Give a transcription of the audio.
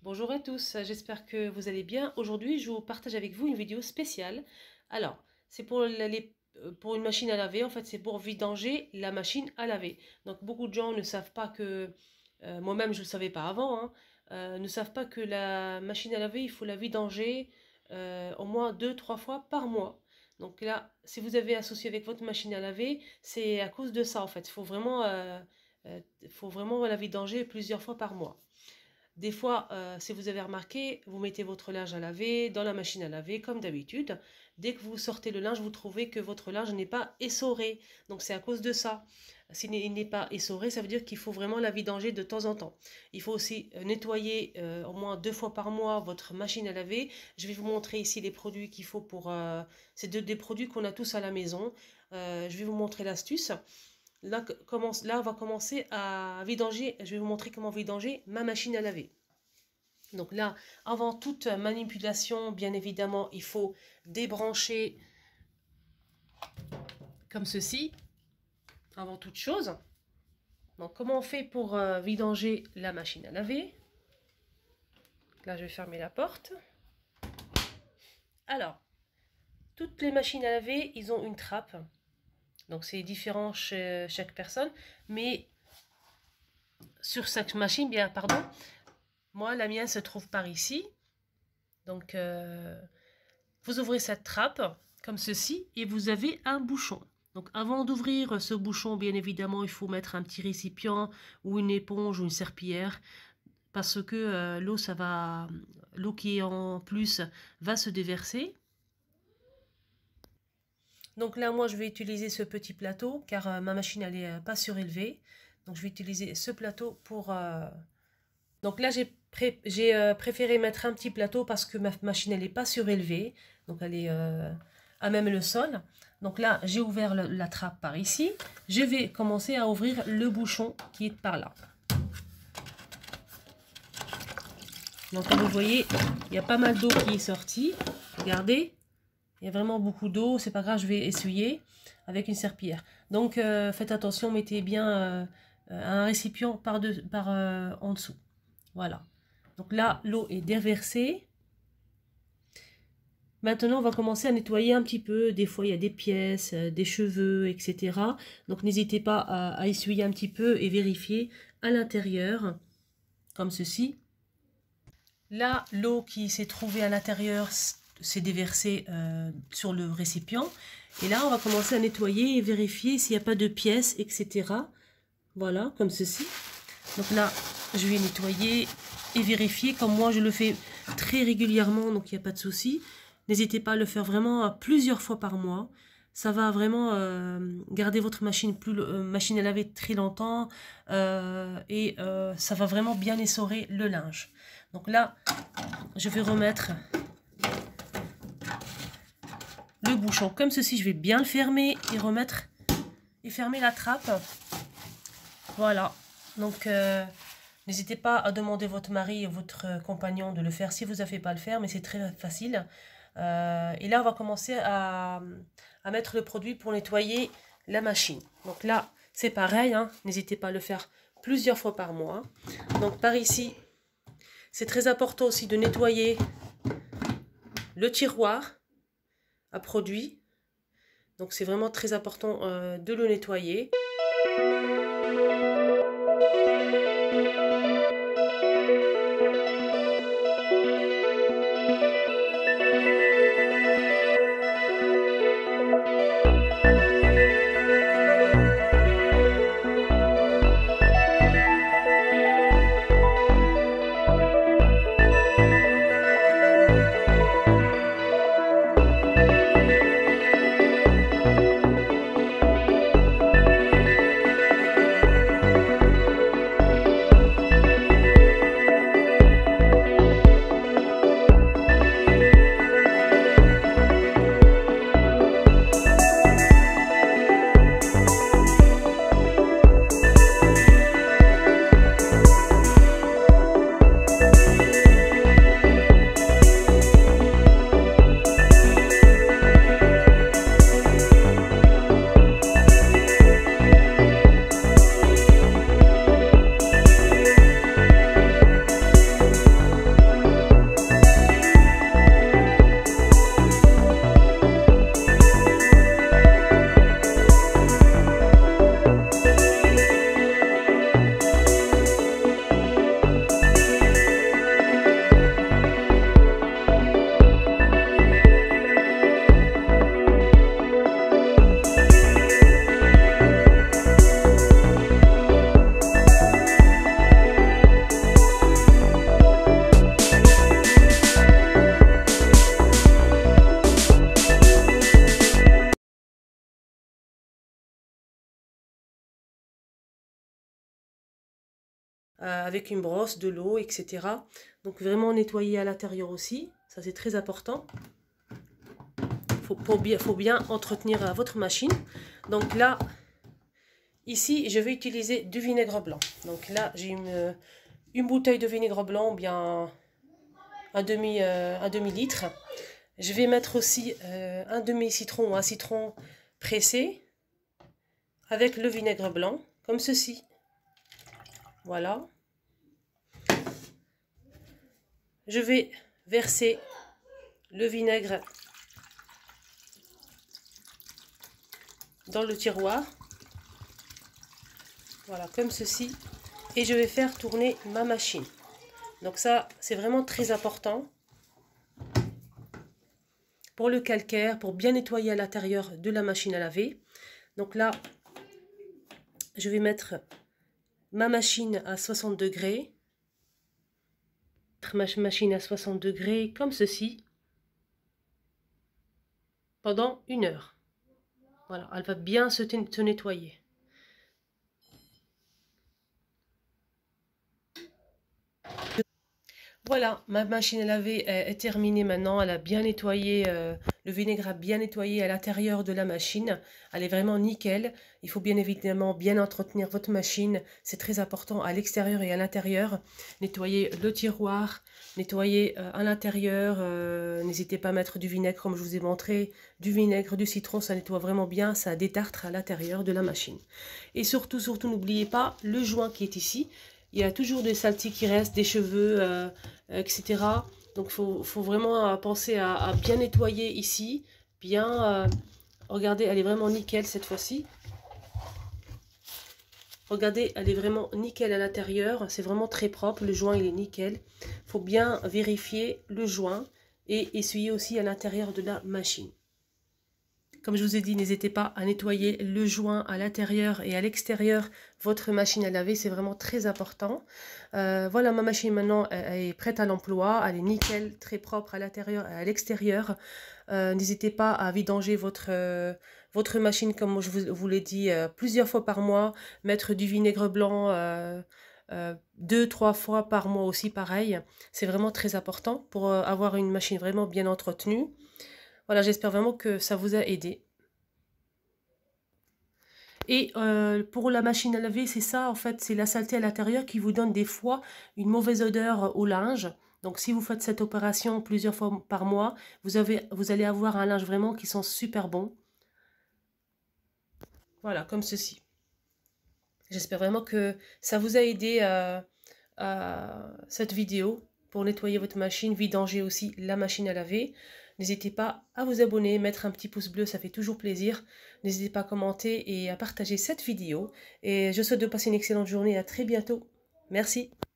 Bonjour à tous, j'espère que vous allez bien. Aujourd'hui, je vous partage avec vous une vidéo spéciale. Alors, c'est pour une machine à laver, en fait, c'est pour vidanger la machine à laver. Donc, beaucoup de gens ne savent pas que, moi-même je ne le savais pas avant, hein, ne savent pas que la machine à laver, il faut la vidanger au moins 2-3 fois par mois. Donc là, si vous avez associé avec votre machine à laver, c'est à cause de ça, en fait. Faut vraiment la vidanger plusieurs fois par mois. Des fois, si vous avez remarqué, vous mettez votre linge à laver dans la machine à laver comme d'habitude. Dès que vous sortez le linge, vous trouvez que votre linge n'est pas essoré. Donc c'est à cause de ça. S'il n'est pas essoré, ça veut dire qu'il faut vraiment la vidanger de temps en temps. Il faut aussi nettoyer au moins 2 fois par mois votre machine à laver. Je vais vous montrer ici les produits qu'il faut pour... c'est des produits qu'on a tous à la maison. Je vais vous montrer l'astuce. Là, on va commencer à vidanger. Je vais vous montrer comment vidanger ma machine à laver. Donc là, avant toute manipulation, bien évidemment, il faut débrancher comme ceci, avant toute chose. Donc, comment on fait pour vidanger la machine à laver? Là, je vais fermer la porte. Alors, toutes les machines à laver, ils ont une trappe. Donc, c'est différent chez chaque personne. Mais sur chaque machine, moi, la mienne se trouve par ici. Donc, vous ouvrez cette trappe, comme ceci, et vous avez un bouchon. Donc, avant d'ouvrir ce bouchon, bien évidemment, il faut mettre un petit récipient ou une éponge ou une serpillière, parce que l'eau qui est en plus va se déverser. Donc là, moi, je vais utiliser ce petit plateau, car ma machine, elle n'est pas surélevée. Donc, je vais utiliser ce plateau pour... Donc là, j'ai préféré mettre un petit plateau parce que ma machine, elle n'est pas surélevée. Donc, elle est à même le sol. Donc là, j'ai ouvert la trappe par ici. Je vais commencer à ouvrir le bouchon qui est par là. Donc, comme vous voyez, il y a pas mal d'eau qui est sortie. Regardez. Il y a vraiment beaucoup d'eau, c'est pas grave, je vais essuyer avec une serpillière. Donc faites attention, mettez bien un récipient en dessous. Voilà. Donc là, l'eau est déversée. Maintenant, on va commencer à nettoyer un petit peu. Des fois, il y a des pièces, des cheveux, etc. Donc n'hésitez pas à essuyer un petit peu et vérifier à l'intérieur, comme ceci. Là, l'eau qui s'est trouvée à l'intérieur s'est déversée sur le récipient. Et là, on va commencer à nettoyer et vérifier s'il n'y a pas de pièces, etc. Voilà, comme ceci. Donc là, je vais nettoyer et vérifier, comme moi je le fais très régulièrement, donc il n'y a pas de souci. N'hésitez pas à le faire vraiment plusieurs fois par mois. Ça va vraiment garder votre machine à laver très longtemps et ça va vraiment bien essorer le linge. Donc là, je vais remettre le bouchon comme ceci. Je vais bien le fermer et fermer la trappe. Voilà. Donc, n'hésitez pas à demander votre mari ou votre compagnon de le faire si vous n'avez pas à le faire, mais c'est très facile. Et là, on va commencer à mettre le produit pour nettoyer la machine. Donc là, c'est pareil, hein, n'hésitez pas à le faire plusieurs fois par mois. Donc par ici, c'est très important aussi de nettoyer le tiroir à produits. Donc c'est vraiment très important de le nettoyer. avec une brosse, de l'eau, etc. Donc vraiment nettoyer à l'intérieur aussi, ça c'est très important. Faut bien entretenir votre machine. Donc là, ici, je vais utiliser du vinaigre blanc. Donc là, j'ai une bouteille de vinaigre blanc, ou bien un demi litre. Je vais mettre aussi un demi-citron ou un citron pressé avec le vinaigre blanc, comme ceci. Voilà. Je vais verser le vinaigre dans le tiroir. Voilà, comme ceci. Et je vais faire tourner ma machine. Donc ça, c'est vraiment très important pour le calcaire, pour bien nettoyer à l'intérieur de la machine à laver. Donc là, je vais mettre ma machine à 60 degrés. Ma machine à 60 degrés comme ceci pendant 1 heure. Voilà, elle va bien se nettoyer. Voilà, ma machine à laver est terminée maintenant. Elle a bien nettoyé, le vinaigre a bien nettoyé à l'intérieur de la machine. Elle est vraiment nickel. Il faut bien évidemment bien entretenir votre machine. C'est très important à l'extérieur et à l'intérieur. Nettoyer le tiroir, nettoyer à l'intérieur. N'hésitez pas à mettre du vinaigre comme je vous ai montré. Du vinaigre, du citron, ça nettoie vraiment bien. Ça détartre à l'intérieur de la machine. Et surtout, n'oubliez pas le joint qui est ici. Il y a toujours des saletés qui restent, des cheveux, etc. Donc il faut vraiment penser à bien nettoyer ici. Bien, regardez, elle est vraiment nickel cette fois-ci. Regardez, elle est vraiment nickel à l'intérieur. C'est vraiment très propre. Le joint, il est nickel. Il faut bien vérifier le joint et essuyer aussi à l'intérieur de la machine. Comme je vous ai dit, n'hésitez pas à nettoyer le joint à l'intérieur et à l'extérieur votre machine à laver, c'est vraiment très important. Voilà, ma machine maintenant elle est prête à l'emploi, elle est nickel, très propre à l'intérieur et à l'extérieur. N'hésitez pas à vidanger votre machine comme je vous l'ai dit plusieurs fois par mois, mettre du vinaigre blanc 2-3 fois par mois aussi pareil. C'est vraiment très important pour avoir une machine vraiment bien entretenue. Voilà, j'espère vraiment que ça vous a aidé. Et pour la machine à laver, c'est ça, en fait, c'est la saleté à l'intérieur qui vous donne des fois une mauvaise odeur au linge. Donc, si vous faites cette opération plusieurs fois par mois, vous allez avoir un linge vraiment qui sent super bon. Voilà, comme ceci. J'espère vraiment que ça vous a aidé à cette vidéo pour nettoyer votre machine, vidanger aussi la machine à laver. N'hésitez pas à vous abonner, mettre un petit pouce bleu, ça fait toujours plaisir. N'hésitez pas à commenter et à partager cette vidéo. Et je souhaite de passer une excellente journée. À très bientôt. Merci.